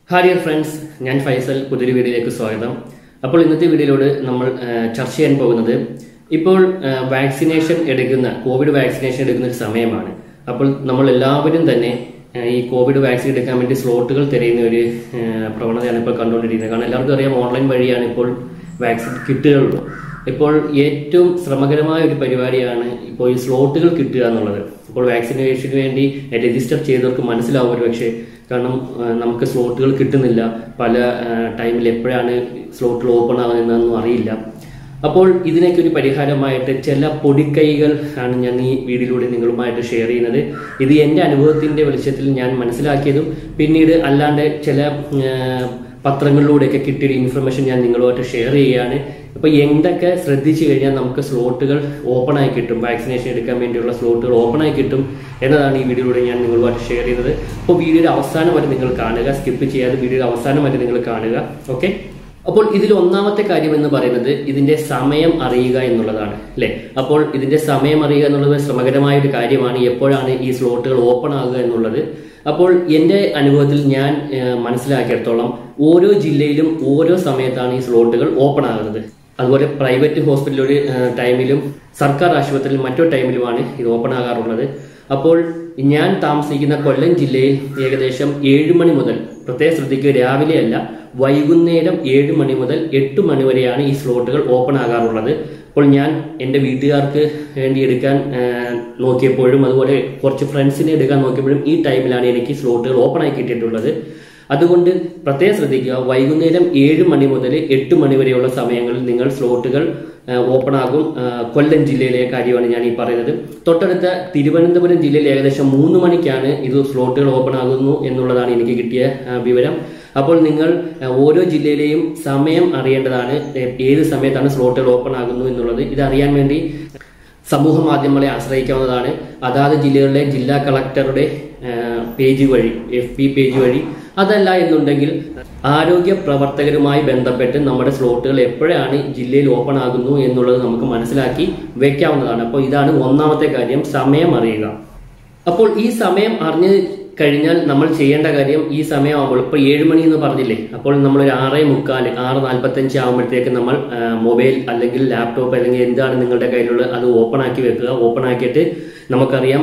Hi dear friends, ഞാൻ ഫൈസൽ. പുതിയൊരു വീഡിയോയിലേക്ക് സ്വാഗതം. അപ്പോൾ ഇന്നത്തെ വീഡിയോയിലൂടെ നമ്മൾ ചർച്ച ചെയ്യാൻ പോകുന്നത് ഇപ്പോൾ കോവിഡ് വാക്സിനേഷൻ എടുക്കുന്ന ഒരു സമയമാണ്. അപ്പോൾ നമ്മൾ എല്ലാവരും തന്നെ ഈ കോവിഡ് വാക്സിൻ എടുക്കാൻ വേണ്ടി സ്ലോട്ടുകൾ തിരയുന്ന ഒരു പ്രവണതയാണ് ഇപ്പോൾ കണ്ടുകൊണ്ടിരിക്കുന്നത്. കാരണം എല്ലാവർക്കും അറിയാം, ഓൺലൈൻ വഴിയാണ് ഇപ്പോൾ വാക്സിൻ കിട്ടുകയുള്ളൂ. ഇപ്പോൾ ഏറ്റവും ശ്രമകരമായ ഒരു പരിപാടിയാണ് ഇപ്പോൾ ഈ സ്ലോട്ടുകൾ കിട്ടുക എന്നുള്ളത്. ഇപ്പോൾ വാക്സിനേഷന് വേണ്ടി രജിസ്റ്റർ ചെയ്തവർക്ക് മനസ്സിലാവും ഒരു പക്ഷേ, കാരണം നമുക്ക് സ്ലോട്ടുകൾ കിട്ടുന്നില്ല. പല ടൈമിൽ എപ്പോഴാണ് സ്ലോട്ടുകൾ ഓപ്പൺ ആകുന്നതെന്നൊന്നും അറിയില്ല. അപ്പോൾ ഇതിനൊക്കെ ഒരു പരിഹാരമായിട്ട് ചില പൊടിക്കൈകൾ ആണ് ഞാൻ ഈ വീഡിയോയിലൂടെ നിങ്ങളുമായിട്ട് ഷെയർ ചെയ്യുന്നത്. ഇത് എൻ്റെ അനുഭവത്തിന്റെ വെളിച്ചത്തിൽ ഞാൻ മനസ്സിലാക്കിയതും പിന്നീട് അല്ലാണ്ട് ചില പത്രങ്ങളിലൂടെയൊക്കെ കിട്ടിയ ഇൻഫർമേഷൻ ഞാൻ നിങ്ങളുമായിട്ട് ഷെയർ ചെയ്യുകയാണ്. അപ്പൊ എന്തൊക്കെ ശ്രദ്ധിച്ചു കഴിഞ്ഞാൽ നമുക്ക് സ്ലോട്ടുകൾ ഓപ്പൺ ആയി കിട്ടും, വാക്സിനേഷൻ എടുക്കാൻ വേണ്ടിയുള്ള സ്ലോട്ടുകൾ ഓപ്പൺ ആയി കിട്ടും എന്നതാണ് ഈ വീഡിയോയിലൂടെ ഞാൻ നിങ്ങളുമായിട്ട് ഷെയർ ചെയ്യുന്നത്. അപ്പോൾ വീഡിയോയുടെ അവസാനം വരെ നിങ്ങൾ കാണുക, സ്കിപ്പ് ചെയ്യാതെ വീഡിയോയുടെ അവസാനം വരെ നിങ്ങൾ കാണുക. ഓക്കെ, അപ്പോൾ ഇതിൽ ഒന്നാമത്തെ കാര്യം എന്ന് പറയുന്നത് ഇതിന്റെ സമയം അറിയുക എന്നുള്ളതാണ്, അല്ലെ? അപ്പോൾ ഇതിന്റെ സമയം അറിയുക എന്നുള്ളത് ശ്രമകരമായ ഒരു കാര്യമാണ്. എപ്പോഴാണ് ഈ സ്ലോട്ടുകൾ ഓപ്പൺ ആകുക എന്നുള്ളത്. അപ്പോൾ എന്റെ അനുഭവത്തിൽ ഞാൻ മനസ്സിലാക്കിയിടത്തോളം ഓരോ ജില്ലയിലും ഓരോ സമയത്താണ് ഈ സ്ലോട്ടുകൾ ഓപ്പൺ ആകുന്നത്. അതുപോലെ പ്രൈവറ്റ് ഹോസ്പിറ്റൽ ഒരു ടൈമിലും സർക്കാർ ആശുപത്രിയിൽ മറ്റൊരു ടൈമിലുമാണ് ഇത് ഓപ്പൺ ആകാറുള്ളത്. അപ്പോൾ ഞാൻ താമസിക്കുന്ന കൊല്ലം ജില്ലയിൽ ഏകദേശം 7 മണി മുതൽ, പ്രത്യേകം ശ്രദ്ധിക്കുക, രാവിലെ അല്ല, വൈകുന്നേരം 7 മണി മുതൽ 8 മണി വരെയാണ് ഈ സ്ലോട്ടുകൾ ഓപ്പൺ ആകാറുള്ളത്. അപ്പോൾ ഞാൻ എൻ്റെ വീട്ടുകാർക്ക് വേണ്ടി എടുക്കാൻ നോക്കിയപ്പോഴും അതുപോലെ കുറച്ച് ഫ്രണ്ട്സിനെ എടുക്കാൻ നോക്കിയപ്പോഴും ഈ ടൈമിലാണ് എനിക്ക് സ്ലോട്ടുകൾ ഓപ്പൺ ആയി കിട്ടിയിട്ടുള്ളത്. അതുകൊണ്ട് പ്രത്യേകം ശ്രദ്ധിക്കുക, വൈകുന്നേരം 7 മണി മുതൽ 8 മണി വരെയുള്ള സമയങ്ങളിൽ നിങ്ങൾ സ്ലോട്ടുകൾ ഓപ്പൺ ആകും. കൊല്ലം ജില്ലയിലെ കാര്യമാണ് ഞാൻ ഈ പറയുന്നത്. തൊട്ടടുത്ത തിരുവനന്തപുരം ജില്ലയിൽ ഏകദേശം 3 മണിക്കാണ് ഇത് സ്ലോട്ടുകൾ ഓപ്പൺ ആകുന്നു എന്നുള്ളതാണ് എനിക്ക് കിട്ടിയ വിവരം. അപ്പോൾ നിങ്ങൾ ഓരോ ജില്ലയിലെയും സമയം അറിയേണ്ടതാണ്, ഏത് സമയത്താണ് സ്ലോട്ടുകൾ ഓപ്പൺ ആകുന്നു എന്നുള്ളത്. ഇത് അറിയാൻ വേണ്ടി സമൂഹ മാധ്യമങ്ങളെ ആശ്രയിക്കാവുന്നതാണ്. അതാത് ജില്ലകളിലെ ജില്ലാ കളക്ടറുടെ പേജ് വഴി, FB പേജ് വഴി, അതല്ല എന്നുണ്ടെങ്കിൽ ആരോഗ്യ പ്രവർത്തകരുമായി ബന്ധപ്പെട്ട് നമ്മുടെ സ്ലോട്ടുകൾ എപ്പോഴാണ് ജില്ലയിൽ ഓപ്പൺ ആകുന്നു എന്നുള്ളത് നമുക്ക് മനസ്സിലാക്കി വെക്കാവുന്നതാണ്. അപ്പോൾ ഇതാണ് ഒന്നാമത്തെ കാര്യം, സമയം അറിയുക. അപ്പോൾ ഈ സമയം അറിഞ്ഞു കഴിഞ്ഞാൽ നമ്മൾ ചെയ്യേണ്ട കാര്യം, ഈ സമയമാകുമ്പോൾ ഇപ്പോൾ 7 മണി എന്ന് പറഞ്ഞില്ലേ, അപ്പോൾ നമ്മൾ ഒരു 6:45, 6:45 ആകുമ്പോഴത്തേക്ക് നമ്മൾ മൊബൈൽ അല്ലെങ്കിൽ ലാപ്ടോപ്പ് അല്ലെങ്കിൽ എന്താണ് നിങ്ങളുടെ കയ്യിലുള്ളത് അത് ഓപ്പൺ ആക്കി വെക്കുക. ഓപ്പൺ ആക്കിയിട്ട് നമുക്കറിയാം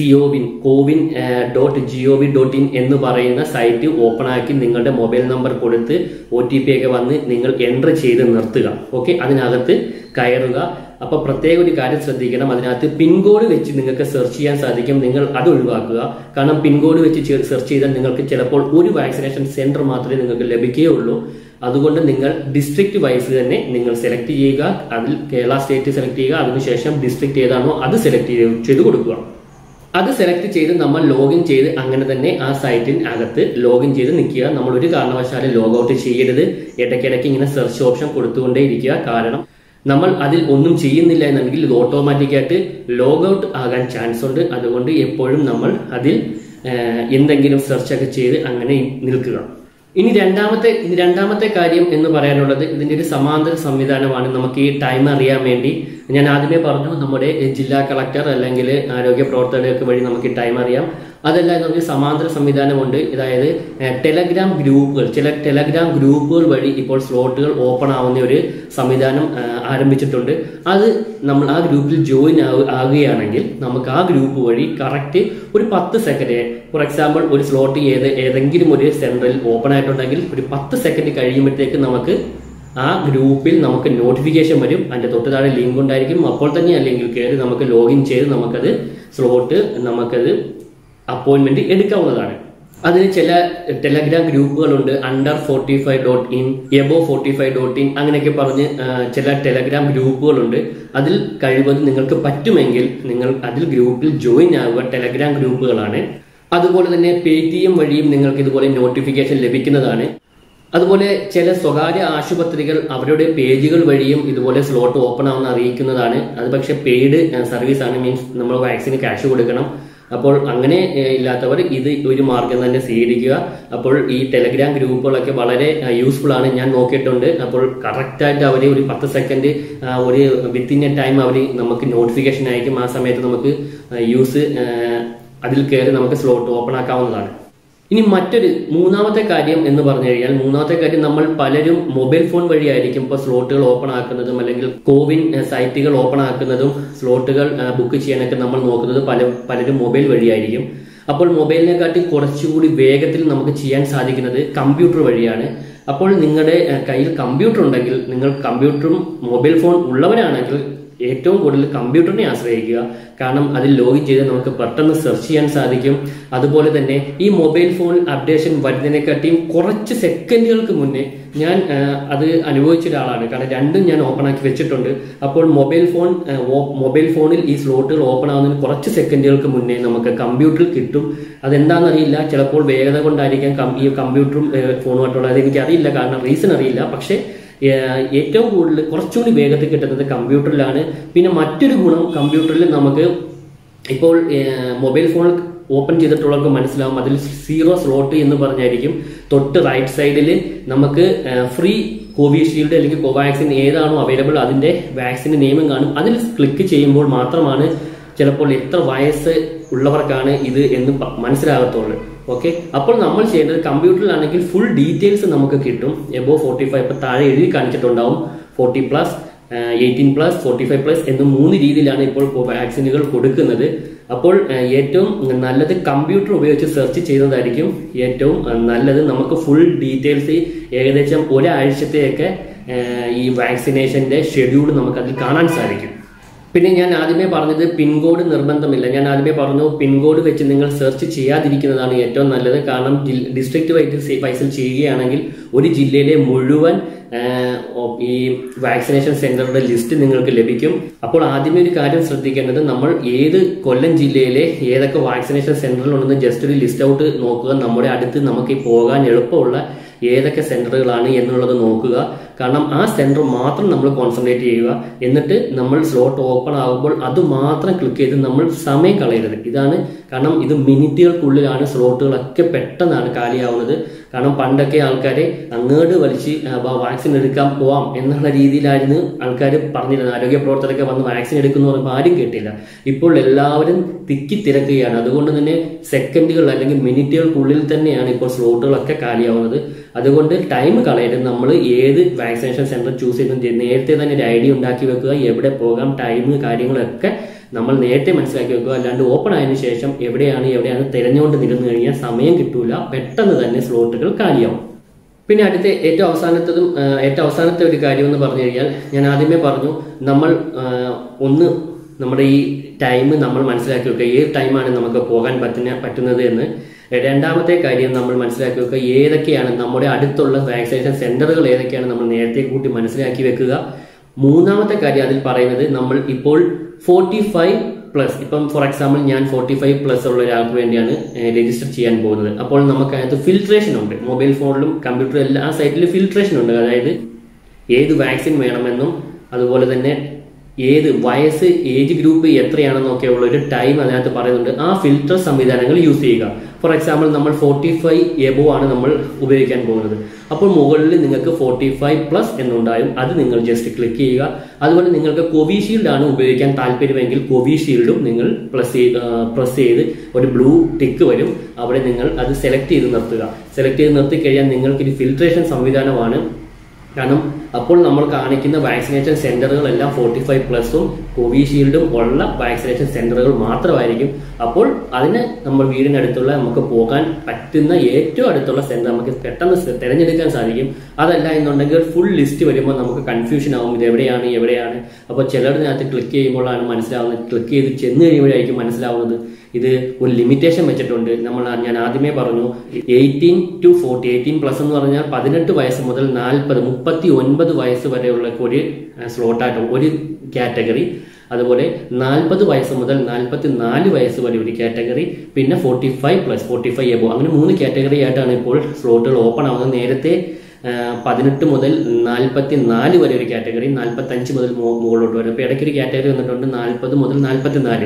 cowin.gov.in എന്ന് പറയുന്ന സൈറ്റ് ഓപ്പൺ ആക്കി നിങ്ങളുടെ മൊബൈൽ നമ്പർ കൊടുത്ത് OTP ഒക്കെ വന്ന് നിങ്ങൾ എൻ്റർ ചെയ്ത് നിർത്തുക. ഓക്കെ, അതിനകത്ത് കയറുക. അപ്പൊ പ്രത്യേക ഒരു കാര്യം ശ്രദ്ധിക്കണം, അതിനകത്ത് പിൻകോഡ് വെച്ച് നിങ്ങൾക്ക് സെർച്ച് ചെയ്യാൻ സാധിക്കും. നിങ്ങൾ അത് ഒഴിവാക്കുക. കാരണം പിൻകോഡ് വെച്ച് സെർച്ച് ചെയ്താൽ നിങ്ങൾക്ക് ചിലപ്പോൾ ഒരു വാക്സിനേഷൻ സെന്റർ മാത്രമേ നിങ്ങൾക്ക് ലഭിക്കുകയുള്ളൂ. അതുകൊണ്ട് നിങ്ങൾ ഡിസ്ട്രിക്ട് വൈസ് തന്നെ നിങ്ങൾ സെലക്ട് ചെയ്യുക. അതിൽ കേരള സ്റ്റേറ്റ് സെലക്ട് ചെയ്യുക. അതിനുശേഷം ഡിസ്ട്രിക്ട് ഏതാണോ അത് സെലക്ട് ചെയ്ത് കൊടുക്കുക. അത് സെലക്ട് ചെയ്ത് നമ്മൾ ലോഗിൻ ചെയ്ത് അങ്ങനെ തന്നെ ആ സൈറ്റിന് അകത്ത് ലോഗിൻ ചെയ്ത് നിൽക്കുക. നമ്മൾ ഒരു കാരണവശാലും ലോഗ് ഔട്ട് ചെയ്യരുത്. ഇടയ്ക്കിടയ്ക്ക് ഇങ്ങനെ സെർച്ച് ഓപ്ഷൻ കൊടുത്തുകൊണ്ടേ ഇരിക്കുക. കാരണം നമ്മൾ അതിൽ ഒന്നും ചെയ്യുന്നില്ല എന്നുണ്ടെങ്കിൽ ഇത് ഓട്ടോമാറ്റിക്കായിട്ട് ലോഗ് ഔട്ട് ആകാൻ ചാൻസ് ഉണ്ട്. അതുകൊണ്ട് എപ്പോഴും നമ്മൾ അതിൽ എന്തെങ്കിലും സെർച്ച് ഒക്കെ ചെയ്ത് അങ്ങനെ നിൽക്കുക. ഇനി രണ്ടാമത്തെ കാര്യം എന്ന് പറയാനുള്ളത്, ഇതിന്റെ ഒരു സമാന്തര സംവിധാനമാണ്. നമുക്ക് ഈ ടൈം അറിയാൻ വേണ്ടി ഞാൻ ആദ്യമേ പറഞ്ഞു, നമ്മുടെ ജില്ലാ കളക്ടർ അല്ലെങ്കിൽ ആരോഗ്യ പ്രവർത്തകർക്ക് വഴി നമുക്ക് ഈ ടൈം അറിയാം. അതല്ല, നമുക്ക് സമാന്തര സംവിധാനമുണ്ട്. അതായത് ടെലഗ്രാം ഗ്രൂപ്പുകൾ, ചില ടെലഗ്രാം ഗ്രൂപ്പുകൾ വഴി ഇപ്പോൾ സ്ലോട്ടുകൾ ഓപ്പൺ ആവുന്ന ഒരു സംവിധാനം ആരംഭിച്ചിട്ടുണ്ട്. അത് നമ്മൾ ആ ഗ്രൂപ്പിൽ ജോയിൻ ആകുകയാണെങ്കിൽ നമുക്ക് ആ ഗ്രൂപ്പ് വഴി കറക്റ്റ് ഒരു 10 സെക്കൻഡ്, ഫോർ എക്സാമ്പിൾ ഒരു സ്ലോട്ട് ഏതെങ്കിലും ഒരു സെന്ററിൽ ഓപ്പൺ ആയിട്ടുണ്ടെങ്കിൽ ഒരു 10 സെക്കൻഡ് കഴിയുമ്പോഴത്തേക്ക് നമുക്ക് ആ ഗ്രൂപ്പിൽ നമുക്ക് നോട്ടിഫിക്കേഷൻ വരും. അതിന്റെ തൊട്ട് താഴെ ലിങ്ക് ഉണ്ടായിരിക്കും. അപ്പോൾ തന്നെ അല്ലെങ്കിൽ കയറി നമുക്ക് ലോഗിൻ ചെയ്ത് നമുക്കത് നമുക്കത് അപ്പോയിന്റ്മെന്റ് എടുക്കാവുന്നതാണ്. അതിന് ചില ടെലഗ്രാം ഗ്രൂപ്പുകളുണ്ട്, under45.in, above45.in അങ്ങനെയൊക്കെ പറഞ്ഞ് ചില ടെലഗ്രാം ഗ്രൂപ്പുകളുണ്ട്. അതിൽ കഴിവതും നിങ്ങൾക്ക് പറ്റുമെങ്കിൽ നിങ്ങൾ അതിൽ ഗ്രൂപ്പിൽ ജോയിൻ ആവുക. ടെലഗ്രാം ഗ്രൂപ്പുകളാണ്. അതുപോലെ തന്നെ Paytm വഴിയും നിങ്ങൾക്ക് ഇതുപോലെ നോട്ടിഫിക്കേഷൻ ലഭിക്കുന്നതാണ്. അതുപോലെ ചില സ്വകാര്യ ആശുപത്രികൾ അവരുടെ പേജുകൾ വഴിയും ഇതുപോലെ സ്ലോട്ട് ഓപ്പൺ ആവുന്ന അറിയിക്കുന്നതാണ്. അത് പക്ഷെ പെയ്ഡ് സർവീസ് ആണ്, മീൻസ് നമ്മൾ വാക്സിന് ക്യാഷ് കൊടുക്കണം. അപ്പോൾ അങ്ങനെ ഇല്ലാത്തവർ ഇത് ഒരു മാർഗം തന്നെ സ്വീകരിക്കുക. അപ്പോൾ ഈ ടെലഗ്രാം ഗ്രൂപ്പുകളൊക്കെ വളരെ യൂസ്ഫുൾ ആണ്, ഞാൻ നോക്കിയിട്ടുണ്ട്. അപ്പോൾ കറക്റ്റായിട്ട് അവർ ഒരു 10 സെക്കൻഡ് ഒരു വിത്തിൻ എ ടൈം അവർ നമുക്ക് നോട്ടിഫിക്കേഷൻ അയക്കും. ആ സമയത്ത് നമുക്ക് അതിൽ കയറി നമുക്ക് സ്ലോട്ട് ഓപ്പൺ ആക്കാവുന്നതാണ്. ഇനി മൂന്നാമത്തെ കാര്യം എന്ന് പറഞ്ഞു കഴിഞ്ഞാൽ, മൂന്നാമത്തെ കാര്യം നമ്മൾ പലരും മൊബൈൽ ഫോൺ വഴിയായിരിക്കും ഇപ്പോൾ സ്ലോട്ടുകൾ ഓപ്പൺ ആക്കുന്നതും അല്ലെങ്കിൽ കോവിൻ സൈറ്റുകൾ ഓപ്പൺ ആക്കുന്നതും സ്ലോട്ടുകൾ ബുക്ക് ചെയ്യാനൊക്കെ നമ്മൾ നോക്കുന്നത് പലരും മൊബൈൽ വഴിയായിരിക്കും. അപ്പോൾ മൊബൈലിനെക്കാട്ടി കുറച്ചുകൂടി വേഗത്തിൽ നമുക്ക് ചെയ്യാൻ സാധിക്കുന്നത് കമ്പ്യൂട്ടർ വഴിയാണ്. അപ്പോൾ നിങ്ങളുടെ കയ്യിൽ കമ്പ്യൂട്ടർ ഉണ്ടെങ്കിൽ, നിങ്ങൾ കമ്പ്യൂട്ടറും മൊബൈൽ ഫോൺ ഉള്ളവരാണെങ്കിൽ ഏറ്റവും കൂടുതൽ കമ്പ്യൂട്ടറിനെ ആശ്രയിക്കുക. കാരണം അതിൽ ലോഗിൻ ചെയ്ത് നമുക്ക് പെട്ടെന്ന് സെർച്ച് ചെയ്യാൻ സാധിക്കും. അതുപോലെ തന്നെ ഈ മൊബൈൽ ഫോൺ അപ്ഡേഷൻ വരുന്നതിനെക്കാട്ടിയും കുറച്ച് സെക്കൻഡുകൾക്ക് മുന്നേ ഞാൻ അത് അനുഭവിച്ച ഒരാളാണ്. കാരണം രണ്ടും ഞാൻ ഓപ്പൺ ആക്കി വെച്ചിട്ടുണ്ട്. അപ്പോൾ മൊബൈൽ ഫോണിൽ ഈ സ്ലോട്ടുകൾ ഓപ്പൺ ആവുന്നതിന് കുറച്ച് സെക്കൻഡുകൾക്ക് മുന്നേ നമുക്ക് കമ്പ്യൂട്ടറിൽ കിട്ടും. അതെന്താണെന്നറിയില്ല, ചിലപ്പോൾ വേഗത കൊണ്ടായിരിക്കാം ഈ കമ്പ്യൂട്ടറും ഫോണുമായിട്ടുള്ളത്. അത് എനിക്കറിയില്ല, കാരണം റീസൺ അറിയില്ല. പക്ഷേ ഏറ്റവും കൂടുതൽ കുറച്ചുകൂടി വേഗത്തിൽ കിട്ടുന്നത് കമ്പ്യൂട്ടറിലാണ്. പിന്നെ മറ്റൊരു ഗുണം കമ്പ്യൂട്ടറിൽ നമുക്ക് ഇപ്പോൾ മൊബൈൽ ഫോൺ ഓപ്പൺ ചെയ്തിട്ടുള്ളവർക്ക് മനസ്സിലാവും, അതിൽ 0 സ്ലോട്ട് എന്ന് പറഞ്ഞായിരിക്കും. തൊട്ട് റൈറ്റ് സൈഡിൽ നമുക്ക് ഫ്രീ കോവിഷീൽഡ് അല്ലെങ്കിൽ കോവാക്സിൻ ഏതാണോ അവൈലബിൾ അതിന്റെ വാക്സിന്റെ നെയിമും കാണും. അതിൽ ക്ലിക്ക് ചെയ്യുമ്പോൾ മാത്രമാണ് ചിലപ്പോൾ എത്ര വയസ്സ് ഉള്ളവർക്കാണ് ഇത് എന്ന് മനസ്സിലാകത്തുള്ളൂ. ഓക്കെ, അപ്പോൾ നമ്മൾ ചെയ്യേണ്ടത് കമ്പ്യൂട്ടറിലാണെങ്കിൽ ഫുൾ ഡീറ്റെയിൽസ് നമുക്ക് കിട്ടും. എബോ 45 ഇപ്പൊ താഴെ എഴുതി കാണിച്ചിട്ടുണ്ടാവും. 40+, 18+, 45+ എന്ന് 3 രീതിയിലാണ് ഇപ്പോൾ വാക്സിനുകൾ കൊടുക്കുന്നത്. അപ്പോൾ ഏറ്റവും നല്ലത് കമ്പ്യൂട്ടർ ഉപയോഗിച്ച് സെർച്ച് ചെയ്യുന്നതായിരിക്കും ഏറ്റവും നല്ലത്. നമുക്ക് ഫുൾ ഡീറ്റെയിൽസ് ഏകദേശം ഒരാഴ്ചത്തെയൊക്കെ ഈ വാക്സിനേഷന്റെ ഷെഡ്യൂൾ നമുക്ക് അതിൽ കാണാൻ സാധിക്കും. പിന്നെ ഞാൻ ആദ്യമേ പറഞ്ഞത് പിൻകോഡ് നിർബന്ധമില്ല. ഞാൻ ആദ്യമേ പറഞ്ഞു പിൻകോഡ് വെച്ച് നിങ്ങൾ സെർച്ച് ചെയ്യാതിരിക്കുന്നതാണ് ഏറ്റവും നല്ലത്. കാരണം ഡിസ്ട്രിക്ട് വൈസിൽ ചെയ്യുകയാണെങ്കിൽ ഒരു ജില്ലയിലെ മുഴുവൻ ഈ വാക്സിനേഷൻ സെന്ററുടെ ലിസ്റ്റ് നിങ്ങൾക്ക് ലഭിക്കും. അപ്പോൾ ആദ്യമേ ഒരു കാര്യം ശ്രദ്ധിക്കേണ്ടത്, നമ്മൾ ഏത് കൊല്ലം ജില്ലയിലെ ഏതൊക്കെ വാക്സിനേഷൻ സെന്ററിലുണ്ടെന്ന് ജസ്റ്റ് ഒരു ലിസ്റ്റ് ഔട്ട് നോക്കുക. നമ്മുടെ അടുത്ത് നമുക്ക് പോകാൻ എളുപ്പമുള്ള ഏതൊക്കെ സെന്ററുകളാണ് എന്നുള്ളത് നോക്കുക. കാരണം ആ സെന്റർ മാത്രം നമ്മൾ കോൺസെൻട്രേറ്റ് ചെയ്യുക. എന്നിട്ട് നമ്മൾ സ്ലോട്ട് ഓപ്പൺ ആകുമ്പോൾ അത് മാത്രം ക്ലിക്ക് ചെയ്ത് നമ്മൾ സമയം കളയരുത്. ഇതാണ് കാരണം ഇത് മിനിറ്റുകൾക്കുള്ളിലാണ് സ്ലോട്ടുകളൊക്കെ പെട്ടെന്നാണ് കാലിയാവുന്നത്. കാരണം പണ്ടൊക്കെ ആൾക്കാരെ അങ്ങോട്ട് വലിച്ച് വാക്സിൻ എടുക്കാൻ പോവാം എന്നുള്ള രീതിയിലായിരുന്നു ആൾക്കാർ പറഞ്ഞിരുന്നത്. ആരോഗ്യ പ്രവർത്തകരൊക്കെ വന്ന് വാക്സിൻ എടുക്കുന്നു പറയുമ്പോൾ ആരും കേട്ടില്ല. ഇപ്പോൾ എല്ലാവരും തിക്കി തിരക്കുകയാണ്. അതുകൊണ്ട് തന്നെ സെക്കൻഡുകൾ അല്ലെങ്കിൽ മിനിറ്റുകൾക്കുള്ളിൽ തന്നെയാണ് ഇപ്പോൾ സ്ലോട്ടുകളൊക്കെ കാലിയാവുന്നത്. അതുകൊണ്ട് ടൈം കളയരുത്. നമ്മൾ ഏത് വാക്സിനേഷൻ സെന്റർ ചൂസ് ചെയ്യുന്നത് നേരത്തെ തന്നെ ഒരു ഐഡിയ ഉണ്ടാക്കി വെക്കുക. എവിടെ പോകാം, ടൈം കാര്യങ്ങളൊക്കെ നമ്മൾ നേരത്തെ മനസ്സിലാക്കി വെക്കുക. അല്ലാണ്ട് ഓപ്പൺ ആയതിനു ശേഷം എവിടെയാണ് തിരഞ്ഞുകൊണ്ട് നിരുന്നു കഴിഞ്ഞാൽ സമയം കിട്ടൂല, പെട്ടെന്ന് തന്നെ സ്ലോട്ടുകൾ കാലിയാവും. പിന്നെ അടുത്ത ഏറ്റവും അവസാനത്തെ ഒരു കാര്യം എന്ന് പറഞ്ഞു കഴിഞ്ഞാൽ, ഞാൻ ആദ്യമേ പറഞ്ഞു നമ്മൾ നമ്മുടെ ഈ ടൈം നമ്മൾ മനസ്സിലാക്കി വെക്കുക. ഏത് ടൈമാണ് നമുക്ക് പോകാൻ പറ്റുന്നത് എന്ന്. രണ്ടാമത്തെ കാര്യം നമ്മൾ മനസ്സിലാക്കി വെക്കുക, ഏതൊക്കെയാണ് നമ്മുടെ അടുത്തുള്ള വാക്സിനേഷൻ സെന്ററുകൾ ഏതൊക്കെയാണ് നമ്മൾ നേരത്തെ കൂട്ടി മനസ്സിലാക്കി വെക്കുക. മൂന്നാമത്തെ കാര്യം അതിൽ പറയുന്നത്, നമ്മൾ ഇപ്പോൾ 45+, ഇപ്പം ഫോർ എക്സാമ്പിൾ ഞാൻ 45+ ഉള്ള ഒരാൾക്ക് വേണ്ടിയാണ് രജിസ്റ്റർ ചെയ്യാൻ പോകുന്നത്. അപ്പോൾ നമുക്ക് അതിനകത്ത് ഫിൽട്രേഷൻ ഉണ്ട്. മൊബൈൽ ഫോണിലും കമ്പ്യൂട്ടറിലും എല്ലാ സൈറ്റിലും ഫിൽട്രേഷൻ ഉണ്ട്. അതായത് ഏത് വാക്സിൻ വേണമെന്നും അതുപോലെ തന്നെ ഏത് വയസ്സ്, ഏജ് ഗ്രൂപ്പ് എത്രയാണെന്നൊക്കെ ഉള്ള ഒരു ടൈം അതിനകത്ത് പറയുന്നുണ്ട്. ആ ഫിൽട്ടർ സംവിധാനങ്ങൾ യൂസ് ചെയ്യുക. ഫോർ എക്സാമ്പിൾ നമ്മൾ 45 എബോ ആണ് നമ്മൾ ഉപയോഗിക്കാൻ പോകുന്നത്. അപ്പോൾ മുകളിൽ നിങ്ങൾക്ക് 45+ എന്നുണ്ടായും. അത് നിങ്ങൾ ജസ്റ്റ് ക്ലിക്ക് ചെയ്യുക. അതുപോലെ നിങ്ങൾക്ക് കോവിഷീൽഡ് ആണ് ഉപയോഗിക്കാൻ താല്പര്യമെങ്കിൽ കോവിഷീൽഡും നിങ്ങൾ പ്രസ് ചെയ്ത് ഒരു ബ്ലൂ ടിക്ക് വരും. അവിടെ നിങ്ങൾ അത് സെലക്ട് ചെയ്ത് നിർത്തുക. സെലക്ട് ചെയ്ത് നിർത്തി കഴിഞ്ഞാൽ നിങ്ങൾക്കൊരു ഫിൽട്രേഷൻ സംവിധാനമാണ്. കാരണം അപ്പോൾ നമ്മൾ കാണിക്കുന്ന വാക്സിനേഷൻ സെന്ററുകളെല്ലാം 45+ഉം കോവിഷീൽഡും ഉള്ള വാക്സിനേഷൻ സെന്ററുകൾ മാത്രമായിരിക്കും. അപ്പോൾ അതിന് നമ്മൾ വീടിനടുത്തുള്ള നമുക്ക് പോകാൻ പറ്റുന്ന ഏറ്റവും അടുത്തുള്ള സെന്റർ നമുക്ക് പെട്ടെന്ന് തിരഞ്ഞെടുക്കാൻ സാധിക്കും. അതല്ല എന്നുണ്ടെങ്കിൽ ഫുൾ ലിസ്റ്റ് വരുമ്പോൾ നമുക്ക് കൺഫ്യൂഷൻ ആവും, ഇത് എവിടെയാണ്. അപ്പോൾ ചിലതിനകത്ത് ക്ലിക്ക് ചെയ്യുമ്പോഴാണ് മനസ്സിലാവുന്നത്, ക്ലിക്ക് ചെയ്ത് ചെന്ന് കഴിയുമ്പോഴായിരിക്കും മനസ്സിലാവുന്നത് ഇത് ഒരു ലിമിറ്റേഷൻ വെച്ചിട്ടുണ്ട്. ഞാൻ ആദ്യമേ പറഞ്ഞു 18 to 40, 18+ എന്ന് പറഞ്ഞാൽ 18 വയസ്സ് മുതൽ 39 വയസ്സ് വരെയുള്ള ഒരു സ്ലോട്ടായിട്ടും ഒരു കാറ്റഗറി. അതുപോലെ 40 വയസ്സ് മുതൽ 44 വയസ്സ് വരെ ഒരു കാറ്റഗറി. പിന്നെ 45+, 45 എബോ, അങ്ങനെ 3 കാറ്റഗറി ആയിട്ടാണ് ഇപ്പോൾ സ്ലോട്ടുകൾ ഓപ്പൺ ആവുന്നത്. നേരത്തെ 18 മുതൽ 44 വരെ ഒരു കാറ്റഗറി, 45 മുതൽ മുകളിലോട്ട് വരെ. അപ്പോൾ ഇടയ്ക്കൊരു കാറ്റഗറി വന്നിട്ടുണ്ട് 40 മുതൽ 44.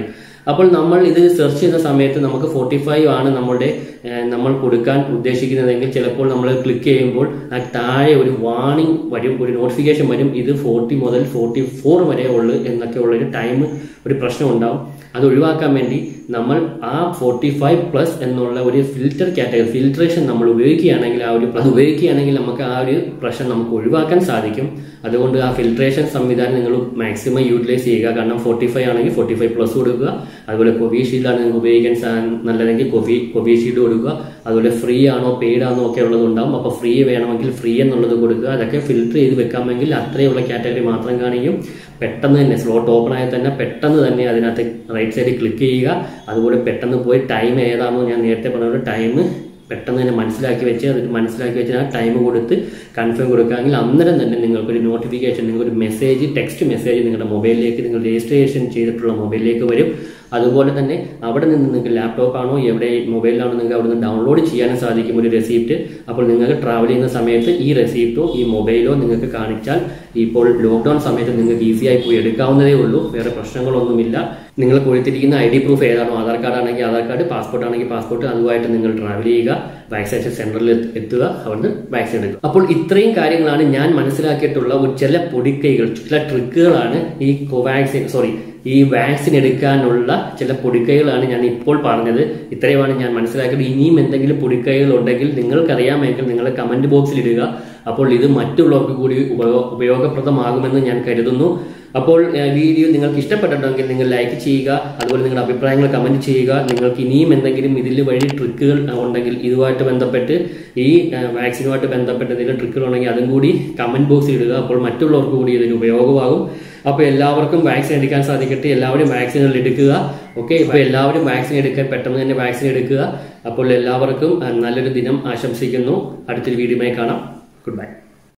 അപ്പോൾ നമ്മൾ ഇത് സെർച്ച് ചെയ്യുന്ന സമയത്ത് നമുക്ക് 45 ആണ് നമ്മൾ കൊടുക്കാൻ ഉദ്ദേശിക്കുന്നതെങ്കിൽ ചിലപ്പോൾ നമ്മൾ ക്ലിക്ക് ചെയ്യുമ്പോൾ ആ താഴെ ഒരു വാർണിംഗ് വരും, ഒരു നോട്ടിഫിക്കേഷൻ വരും, ഇത് 40 മുതൽ 44 വരെ ഉള്ളു എന്നൊക്കെ ഉള്ളൊരു ടൈം ഒരു പ്രശ്നം ഉണ്ടാവും. അത് ഒഴിവാക്കാൻ വേണ്ടി നമ്മൾ ആ 45+ എന്നുള്ള ഒരു ഫിൽട്രേഷൻ നമ്മൾ ഉപയോഗിക്കുകയാണെങ്കിൽ നമുക്ക് ആ ഒരു പ്രശ്നം നമുക്ക് ഒഴിവാക്കാൻ സാധിക്കും. അതുകൊണ്ട് ആ ഫിൽട്രേഷൻ സംവിധാനം നിങ്ങൾ മാക്സിമം യൂട്ടിലൈസ് ചെയ്യുക. കാരണം 45 ആണെങ്കിൽ 45+ കൊടുക്കുക. അതുപോലെ കോവിഷീൽഡ് ആണ് നിങ്ങൾക്ക് ഉപയോഗിക്കാൻ നല്ലതെങ്കിൽ കോവിഷീൽഡ് കൊടുക്കുക. അതുപോലെ ഫ്രീ ആണോ പെയ്ഡ് ആണോ ഒക്കെ ഉള്ളതുണ്ടാവും. അപ്പോൾ ഫ്രീ വേണമെങ്കിൽ ഫ്രീ എന്നുള്ളത് കൊടുക്കുക. അതൊക്കെ ഫിൽട്ടർ ചെയ്ത് വെക്കാമെങ്കിൽ അത്രയുള്ള കാറ്റഗറി മാത്രം കാണിക്കും. പെട്ടെന്ന് തന്നെ സ്ലോട്ട് ഓപ്പൺ ആയാൽ തന്നെ പെട്ടെന്ന് തന്നെ അതിനകത്ത് റൈറ്റ് സൈഡിൽ ക്ലിക്ക് ചെയ്യുക. അതുപോലെ പെട്ടെന്ന് പോയി ടൈം ഏതാണോ ഞാൻ നേരത്തെ പറഞ്ഞ ടൈം പെട്ടെന്ന് തന്നെ മനസ്സിലാക്കി വെച്ച് ആ ടൈം കൊടുത്ത് കൺഫേം കൊടുക്കുകയാണെങ്കിൽ അന്നേരം തന്നെ നിങ്ങൾക്കൊരു നോട്ടിഫിക്കേഷൻ, നിങ്ങൾക്കൊരു മെസ്സേജ്, ടെക്സ്റ്റ് മെസ്സേജ് നിങ്ങളുടെ മൊബൈലിലേക്ക്, നിങ്ങൾ രജിസ്ട്രേഷൻ ചെയ്തിട്ടുള്ള മൊബൈലിലേക്ക് വരും. അതുപോലെ തന്നെ അവിടെ നിന്ന് നിങ്ങൾക്ക് ലാപ്ടോപ്പ് ആണോ എവിടെ മൊബൈലിലാണോ നിങ്ങൾക്ക് അവിടെ നിന്ന് ഡൗൺലോഡ് ചെയ്യാനും സാധിക്കും ഒരു റെസിപ്റ്റ്. അപ്പോൾ നിങ്ങൾക്ക് ട്രാവൽ ചെയ്യുന്ന സമയത്ത് ഈ റെസിപ്റ്റോ ഈ മൊബൈലോ നിങ്ങൾക്ക് കാണിച്ചാൽ ഇപ്പോൾ ലോക്ക്ഡൌൺ സമയത്ത് നിങ്ങൾക്ക് ഈസിയായി പോയി എടുക്കാവുന്നതേ ഉള്ളൂ. വേറെ പ്രശ്നങ്ങളൊന്നുമില്ല. നിങ്ങൾ കൊടുത്തിരിക്കുന്ന ID പ്രൂഫ് ഏതാണോ, ആധാർ കാർഡ് ആണെങ്കിൽ ആധാർ കാർഡ്, പാസ്പോർട്ട് ആണെങ്കിൽ പാസ്പോർട്ട്, അതുമായിട്ട് നിങ്ങൾ ട്രാവൽ ചെയ്യുക, വാക്സിനേഷൻ സെന്ററിൽ എത്തുക, അവിടുന്ന് വാക്സിൻ എടുക്കുക. അപ്പോൾ ഇത്രയും കാര്യങ്ങളാണ് ഞാൻ മനസ്സിലാക്കിയിട്ടുള്ള ചില പൊടിക്കൈകൾ, ചില ട്രിക്കുകളാണ് ഈ വാക്സിൻ എടുക്കാനുള്ള ചില പൊടിക്കൈകളാണ് ഞാൻ ഇപ്പോൾ പറഞ്ഞത്. ഇത്രയുമാണ് ഞാൻ മനസ്സിലാക്കിയത്. ഇനിയും എന്തെങ്കിലും പൊടിക്കൈകൾ ഉണ്ടെങ്കിൽ നിങ്ങൾക്കറിയാമെങ്കിൽ നിങ്ങൾ കമന്റ് ബോക്സിൽ ഇടുക. അപ്പോൾ ഇത് മറ്റുള്ളവർക്ക് കൂടി ഉപയോഗപ്രദമാകുമെന്ന് ഞാൻ കരുതുന്നു. അപ്പോൾ വീഡിയോ നിങ്ങൾക്ക് ഇഷ്ടപ്പെട്ടിട്ടുണ്ടെങ്കിൽ നിങ്ങൾ ലൈക്ക് ചെയ്യുക. അതുപോലെ നിങ്ങളുടെ അഭിപ്രായങ്ങൾ കമന്റ് ചെയ്യുക. നിങ്ങൾക്ക് ഇനിയും എന്തെങ്കിലും ഇതിൽ വഴി ട്രിക്കുകൾ ഉണ്ടെങ്കിൽ ഇതുമായിട്ട് ബന്ധപ്പെട്ട് ഈ വാക്സിനുമായിട്ട് ബന്ധപ്പെട്ട് എന്തെങ്കിലും ട്രിക്കുകൾ ഉണ്ടെങ്കിൽ അതും കൂടി കമന്റ് ബോക്സിൽ ഇടുക. അപ്പോൾ മറ്റുള്ളവർക്ക് കൂടി ഇതിന് ഉപയോഗമാകും. അപ്പോൾ എല്ലാവർക്കും വാക്സിൻ എടുക്കാൻ സാധിക്കട്ടെ. എല്ലാവരും വാക്സിനുകൾ എടുക്കുക. ഓക്കെ, അപ്പോൾ എല്ലാവരും വാക്സിൻ എടുക്കാൻ പെട്ടെന്ന് തന്നെ വാക്സിൻ എടുക്കുക. അപ്പോൾ എല്ലാവർക്കും നല്ലൊരു ദിനം ആശംസിക്കുന്നു. അടുത്തൊരു വീഡിയോയുമായി കാണാം. Good by.